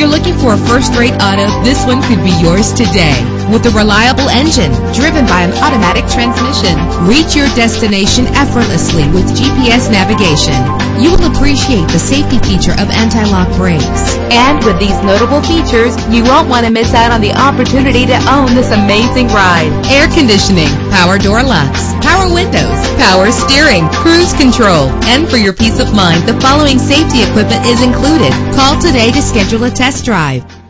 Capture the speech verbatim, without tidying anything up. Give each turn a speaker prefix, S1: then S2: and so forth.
S1: you're looking for a first-rate auto, this one could be yours today. With a reliable engine driven by an automatic transmission, reach your destination effortlessly with G P S navigation. You will appreciate the safety feature of anti-lock brakes.
S2: And with these notable features, you won't want to miss out on the opportunity to own this amazing ride.
S1: Air conditioning, power door locks, power windows, power steering, cruise control. And for your peace of mind, the following safety equipment is included. Call today to schedule a test drive.